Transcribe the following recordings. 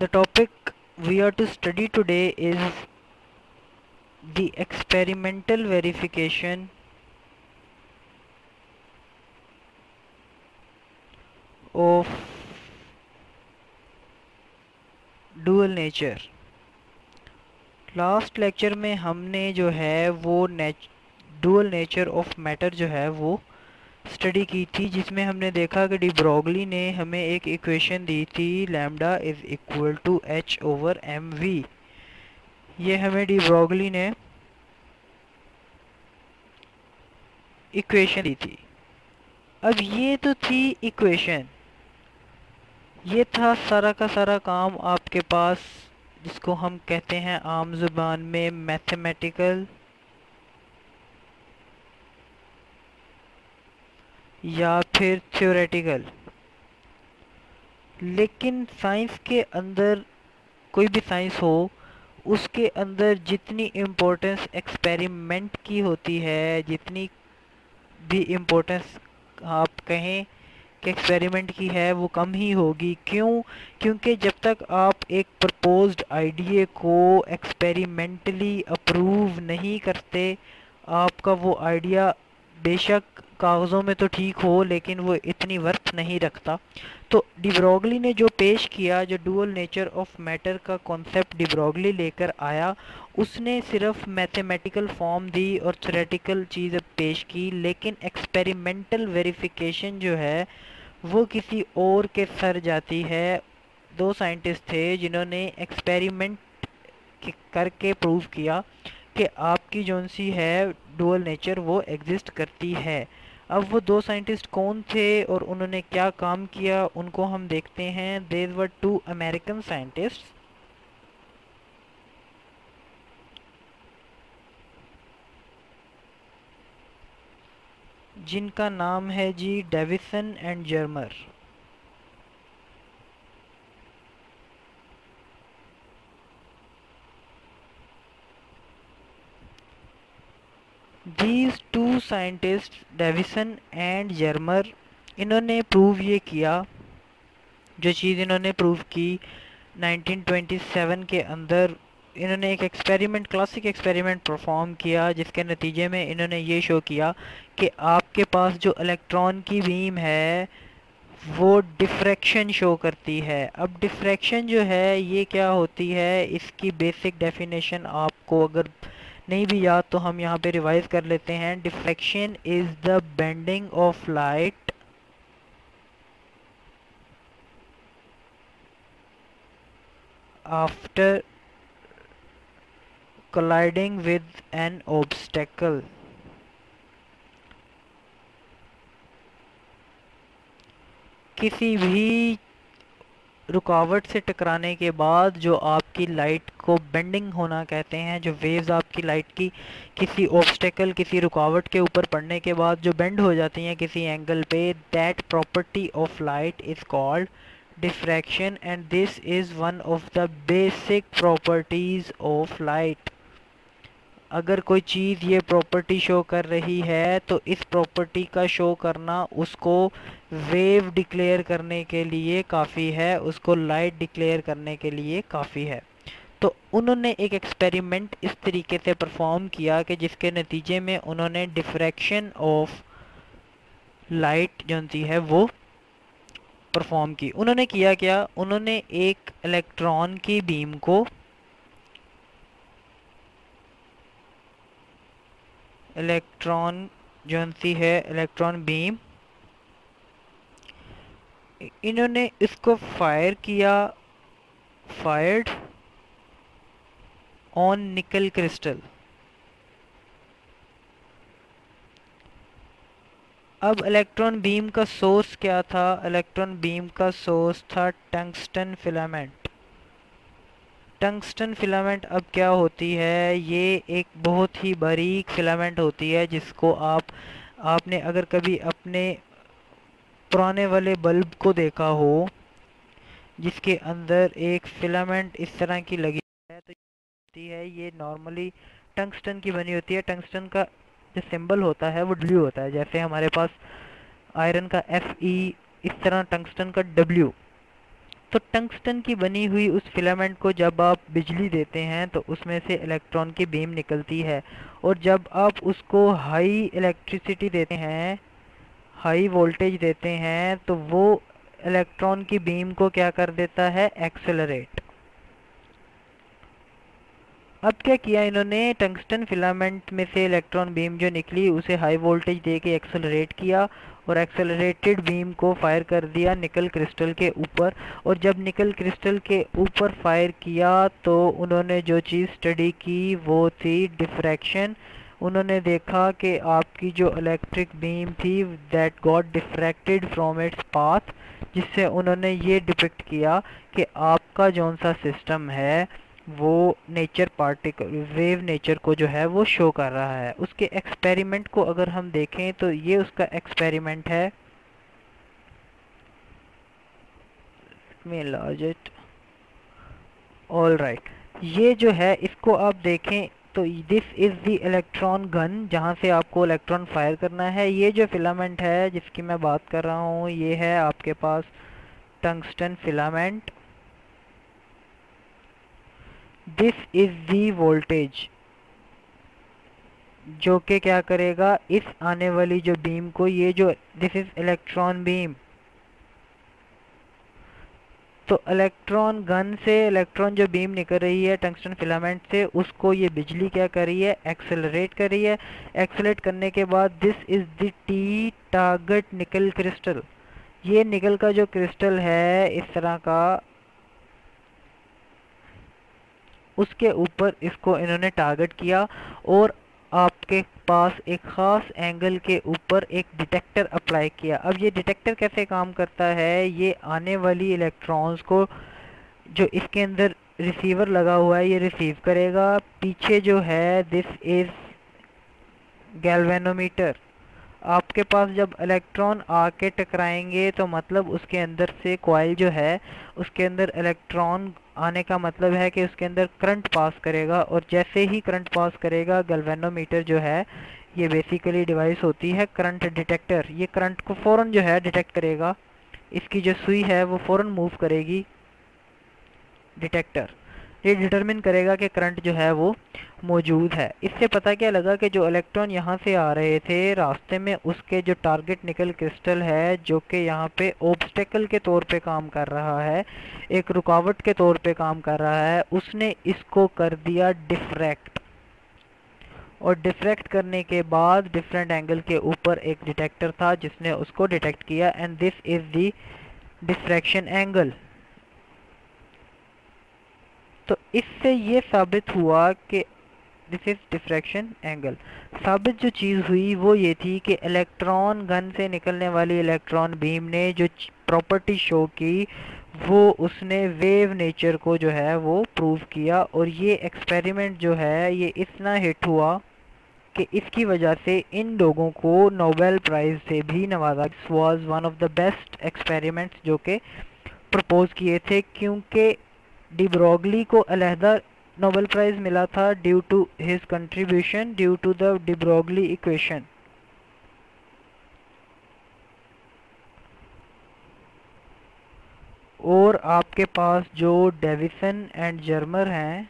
The topic we are to study today is the experimental verification of dual nature। Last lecture में हमने जो है वो dual nature of matter जो है वो स्टडी की थी, जिसमें हमने देखा कि डी ब्रोगली ने हमें एक इक्वेशन दी थी, lambda is equal to H over M V. ये हमें डी ब्रोगली ने इक्वेशन दी थी। अब ये तो थी इक्वेशन, ये था सारा का सारा काम आपके पास, जिसको हम कहते हैं आम जुबान में मैथमेटिकल या फिर थ्योरेटिकल। लेकिन साइंस के अंदर, कोई भी साइंस हो, उसके अंदर जितनी इम्पोर्टेंस एक्सपेरिमेंट की होती है, जितनी भी इम्पोर्टेंस आप कहें कि एक्सपेरिमेंट की है, वो कम ही होगी। क्यों? क्योंकि जब तक आप एक प्रपोज्ड आइडिया को एक्सपेरिमेंटली अप्रूव नहीं करते, आपका वो आइडिया बेशक कागज़ों में तो ठीक हो, लेकिन वो इतनी वर्थ नहीं रखता। तो डी ब्रोगली ने जो पेश किया, जो डुअल नेचर ऑफ मैटर का कॉन्सेप्ट डी ब्रोगली लेकर आया, उसने सिर्फ मैथमेटिकल फॉर्म दी और थ्योरेटिकल चीज़ पेश की, लेकिन एक्सपेरिमेंटल वेरिफिकेशन जो है वो किसी और के सर जाती है। दो साइंटिस्ट थे जिन्होंने एक्सपेरिमेंट करके प्रूव किया कि आपकी जौन सी है डुअल नेचर वो एग्जिस्ट करती है। अब वो दो साइंटिस्ट कौन थे और उन्होंने क्या काम किया, उनको हम देखते हैं। There were two American scientist जिनका नाम है G Davisson and Germer. These two scientists, Davisson and Germer, इन्होंने प्रूव ये किया, जो चीज़ इन्होंने प्रूव की 1927 के अंदर। इन्होंने एक एक्सपेरिमेंट, क्लासिक एक्सपेरिमेंट परफॉर्म किया, जिसके नतीजे में इन्होंने ये शो किया कि आपके पास जो इलेक्ट्रॉन की बीम है वो डिफ्रैक्शन शो करती है। अब डिफ्रैक्शन जो है ये क्या होती है, इसकी बेसिक डेफिनेशन आपको अगर नहीं भी याद तो हम यहाँ पे रिवाइज कर लेते हैं। Diffraction is the bending of light after colliding with an obstacle। किसी भी रुकावट से टकराने के बाद जो आपकी लाइट को बेंडिंग होना कहते हैं, जो वेव्स आपकी लाइट की किसी ऑब्स्टेकल, किसी रुकावट के ऊपर पड़ने के बाद जो बेंड हो जाती हैं किसी एंगल पे, that property of light is called diffraction, and this is one of the basic properties of light. अगर कोई चीज़ ये प्रॉपर्टी शो कर रही है तो इस प्रॉपर्टी का शो करना उसको वेव डिक्लेयर करने के लिए काफ़ी है, उसको लाइट डिक्लेयर करने के लिए काफ़ी है। तो उन्होंने एक एक्सपेरिमेंट इस तरीके से परफॉर्म किया कि जिसके नतीजे में उन्होंने डिफ्रैक्शन ऑफ लाइट जो है वो परफॉर्म की। उन्होंने किया क्या, उन्होंने एक इलेक्ट्रॉन की बीम को, इलेक्ट्रॉन जो है इलेक्ट्रॉन बीम, इन्होंने इसको फायर किया, फायर्ड ऑन निकल क्रिस्टल। अब इलेक्ट्रॉन बीम का सोर्स क्या था? इलेक्ट्रॉन बीम का सोर्स था टंगस्टन फिलामेंट। टंगस्टन फिलामेंट अब क्या होती है, ये एक बहुत ही बारीक फिलामेंट होती है, जिसको आपने अगर कभी अपने पुराने वाले बल्ब को देखा हो, जिसके अंदर एक फिलामेंट इस तरह की लगी है, तो होती है ये नॉर्मली टंगस्टन की बनी होती है। टंगस्टन का जो सिंबल होता है वो डब्ल्यू होता है, जैसे हमारे पास आयरन का Fe, इस तरह टंगस्टन का डब्ल्यू। तो टंगस्टन की बनी हुई उस फिलामेंट को जब आप बिजली देते हैं तो उसमें से इलेक्ट्रॉन की बीम निकलती है, और जब आप उसको हाई इलेक्ट्रिसिटी देते हैं, हाई वोल्टेज देते हैं, तो वो इलेक्ट्रॉन की बीम को क्या कर देता है, एक्सेलरेट। अब क्या किया इन्होंने, टंगस्टन फिलामेंट में से इलेक्ट्रॉन बीम जो निकली उसे हाई वोल्टेज दे के एक्सेलरेट किया, और एक्सेलरेटेड बीम को फायर कर दिया निकल क्रिस्टल के ऊपर। और जब निकल क्रिस्टल के ऊपर फायर किया तो उन्होंने जो चीज़ स्टडी की वो थी डिफ्रैक्शन। उन्होंने देखा कि आपकी जो इलेक्ट्रिक बीम थी that got diffracted from its path, जिससे उन्होंने ये डिपिक्ट किया कि आपका जौन सा सिस्टम है वो नेचर पार्टिकल वेव नेचर को जो है वो शो कर रहा है। उसके एक्सपेरिमेंट को अगर हम देखें तो ये उसका एक्सपेरिमेंट है, लार्ज इट, ऑल राइट। ये जो है इसको आप देखें तो this is the electron gun, जहाँ से आपको इलेक्ट्रॉन फायर करना है। ये जो फिलामेंट है जिसकी मैं बात कर रहा हूँ ये है आपके पास tungsten filament. This is the voltage जो कि क्या करेगा, इस आने वाली जो बीम को, ये जो दिस इज इलेक्ट्रॉन बीम, तो इलेक्ट्रॉन गन से इलेक्ट्रॉन जो बीम निकल रही है टंगस्टन फिलामेंट से, उसको ये बिजली क्या कर रही है, एक्सेलरेट कर रही है। एक्सेलरेट करने के बाद this is the T target nickel crystal. ये निकल का जो क्रिस्टल है इस तरह का, उसके ऊपर इसको इन्होंने टारगेट किया, और आपके पास एक ख़ास एंगल के ऊपर एक डिटेक्टर अप्लाई किया। अब ये डिटेक्टर कैसे काम करता है, ये आने वाली इलेक्ट्रॉन्स को जो इसके अंदर रिसीवर लगा हुआ है ये रिसीव करेगा। पीछे जो है दिस इज़ गैल्वेनोमीटर। आपके पास जब इलेक्ट्रॉन आके टकराएंगे तो मतलब उसके अंदर से कॉइल जो है उसके अंदर इलेक्ट्रॉन आने का मतलब है कि उसके अंदर करंट पास करेगा, और जैसे ही करंट पास करेगा गैल्वेनोमीटर जो है ये बेसिकली डिवाइस होती है करंट डिटेक्टर, ये करंट को फ़ौरन जो है डिटेक्ट करेगा। इसकी जो सुई है वो फ़ौरन मूव करेगी डिटेक्टर, ये डिटरमिन करेगा कि करंट जो है वो मौजूद है। इससे पता क्या लगा कि जो इलेक्ट्रॉन यहाँ से आ रहे थे रास्ते में, उसके जो टारगेट निकल क्रिस्टल है जो कि यहाँ पे ऑब्स्टेकल के तौर पे काम कर रहा है, एक रुकावट के तौर पे काम कर रहा है, उसने इसको कर दिया डिफ्रैक्ट। और डिफ्रैक्ट करने के बाद डिफरेंट एंगल के ऊपर एक डिटेक्टर था जिसने उसको डिटेक्ट किया, and this is the diffraction angle. तो इससे ये साबित हुआ कि दिस इज डिफ्रैक्शन एंगल। साबित जो चीज़ हुई वो ये थी कि इलेक्ट्रॉन गन से निकलने वाली इलेक्ट्रॉन बीम ने जो प्रॉपर्टी शो की वो उसने वेव नेचर को जो है वो प्रूव किया। और ये एक्सपेरिमेंट जो है ये इतना हिट हुआ कि इसकी वजह से इन लोगों को नोबेल प्राइज़ से भी नवाजा। This was one of the best experiments जो कि प्रपोज किए थे, क्योंकि डी ब्रोगली को अलहदा नोबेल प्राइज़ मिला था due to his contribution due to the de Broglie equation. और आपके पास जो डेविसन एंड जर्मर हैं,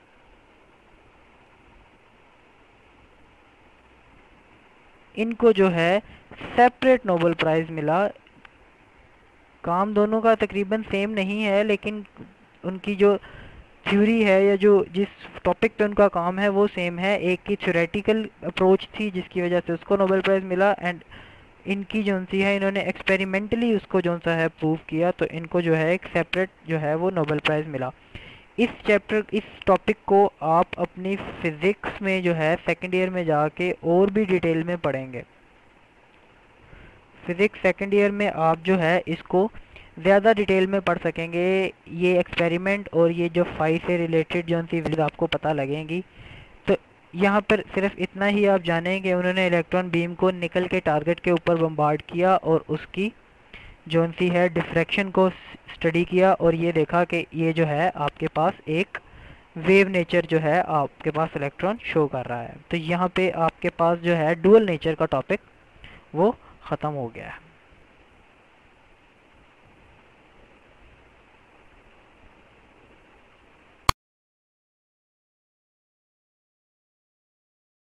इनको जो है सेपरेट नोबेल प्राइज़ मिला। काम दोनों का तकरीबन सेम नहीं है, लेकिन उनकी जो थ्योरी है या जो जिस टॉपिक पे उनका काम है वो सेम है। एक की थ्योरेटिकल अप्रोच थी जिसकी वजह से उसको नोबेल प्राइज़ मिला, एंड इनकी जो सी है इन्होंने एक्सपेरिमेंटली उसको जो सा है प्रूव किया, तो इनको जो है एक सेपरेट जो है वो नोबेल प्राइज़ मिला। इस टॉपिक को आप अपनी फिज़िक्स में जो है सेकेंड ईयर में जाके और भी डिटेल में पढ़ेंगे। फिज़िक्स सेकेंड ईयर में आप जो है इसको ज़्यादा डिटेल में पढ़ सकेंगे। ये एक्सपेरिमेंट और ये जो फाई से रिलेटेड जो सी वैल्यूज आपको पता लगेंगी। तो यहाँ पर सिर्फ इतना ही आप जानें कि उन्होंने इलेक्ट्रॉन बीम को निकल के टारगेट के ऊपर बम्बार्ड किया और उसकी जो सी है डिफ्रैक्शन को स्टडी किया, और ये देखा कि ये जो है आपके पास एक वेव नेचर जो है आपके पास इलेक्ट्रॉन शो कर रहा है। तो यहाँ पे आपके पास जो है डुअल नेचर का टॉपिक वो ख़त्म हो गया है।